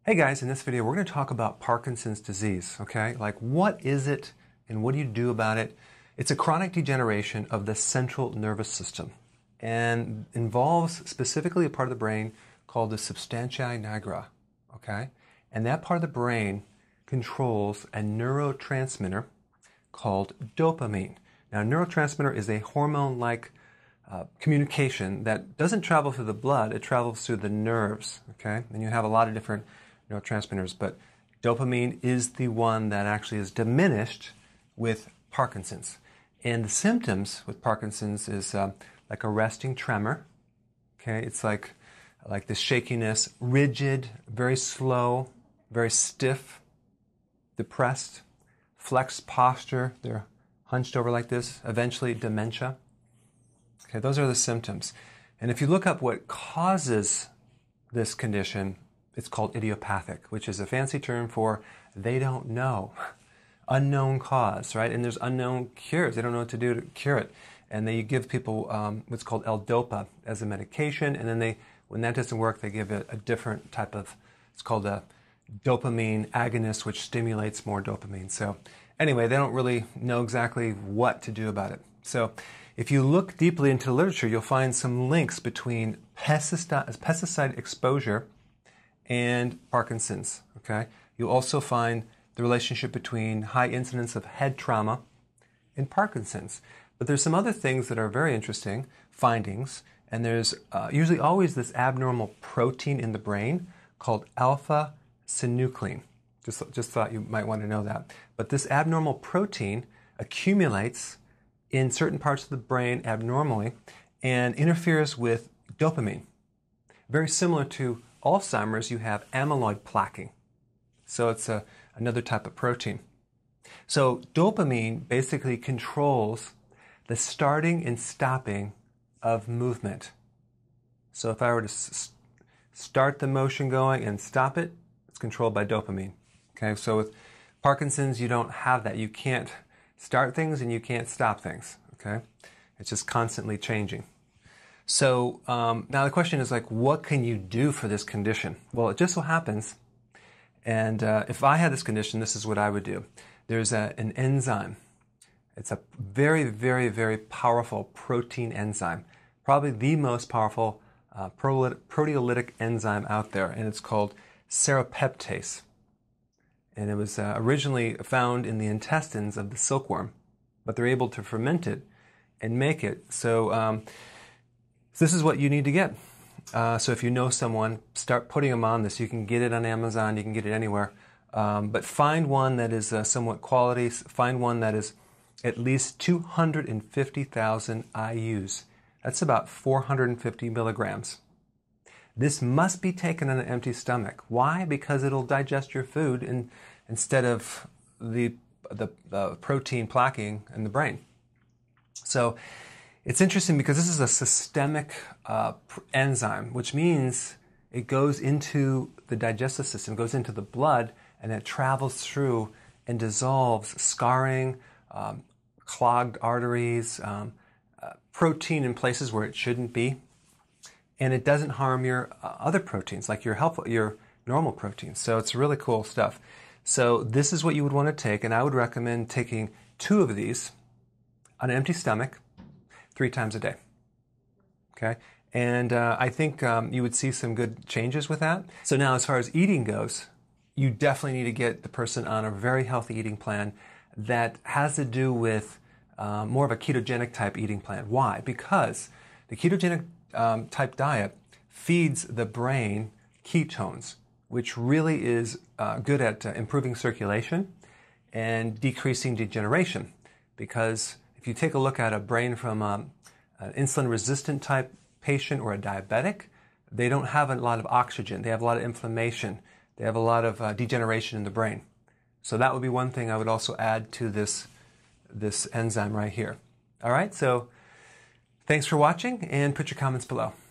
Hey guys, in this video we're going to talk about Parkinson's disease, okay? Like what is it and what do you do about it? It's a chronic degeneration of the central nervous system and involves specifically a part of the brain called the substantia nigra, okay? And that part of the brain controls a neurotransmitter called dopamine. Now, a neurotransmitter is a hormone-like communication that doesn't travel through the blood, it travels through the nerves, okay? And you have a lot of different neurotransmitters, but dopamine is the one that actually is diminished with Parkinson's. And the symptoms with Parkinson's is like a resting tremor, okay? It's like this shakiness, rigid, very slow, very stiff, depressed, flexed posture, they're hunched over like this, eventually dementia. Okay, those are the symptoms. And if you look up what causes this condition, it's called idiopathic, which is a fancy term for they don't know. Unknown cause, right? And there's unknown cures. They don't know what to do to cure it. And they give people what's called L-Dopa as a medication. And then when that doesn't work, they give it a different type of, it's called a dopamine agonist, which stimulates more dopamine. So anyway, they don't really know exactly what to do about it. So if you look deeply into the literature, you'll find some links between pesticide exposure and Parkinson's, okay? You'll also find the relationship between high incidence of head trauma and Parkinson's. But there's some other things that are very interesting findings, and there's usually always this abnormal protein in the brain called alpha-synuclein. Just thought you might want to know that. But this abnormal protein accumulates in certain parts of the brain abnormally and interferes with dopamine. Very similar to Alzheimer's, you have amyloid plaquing. So it's another type of protein. So dopamine basically controls the starting and stopping of movement. So if I were to start the motion going and stop it, it's controlled by dopamine. Okay, so with Parkinson's, you don't have that. You can't start things and you can't stop things. Okay, it's just constantly changing. So now the question is like, what can you do for this condition? Well, it just so happens, and if I had this condition, this is what I would do. There's an enzyme. It's a very, very, very powerful protein enzyme, probably the most powerful proteolytic enzyme out there, and it's called serrapeptase. And it was originally found in the intestines of the silkworm, but they're able to ferment it and make it. So this is what you need to get. So if you know someone, start putting them on this. You can get it on Amazon, you can get it anywhere. But find one that is somewhat quality. Find one that is at least 250,000 IUs. That's about 450 milligrams. This must be taken on an empty stomach. Why? Because it'll digest your food instead of the protein plaquing in the brain. So it's interesting because this is a systemic enzyme, which means it goes into the digestive system, goes into the blood, and it travels through and dissolves scarring, clogged arteries, protein in places where it shouldn't be. And it doesn't harm your other proteins, like your normal proteins. So it's really cool stuff. So this is what you would want to take, and I would recommend taking 2 of these on an empty stomach 3 times a day. Okay? And I think you would see some good changes with that. So now as far as eating goes, you definitely need to get the person on a very healthy eating plan that has to do with more of a ketogenic type eating plan. Why? Because the ketogenic type diet feeds the brain ketones, which really is good at improving circulation and decreasing degeneration. Because if you take a look at a brain from an insulin-resistant type patient or a diabetic, they don't have a lot of oxygen. They have a lot of inflammation. They have a lot of degeneration in the brain. So that would be one thing I would also add to this enzyme right here. All right, so thanks for watching, and put your comments below.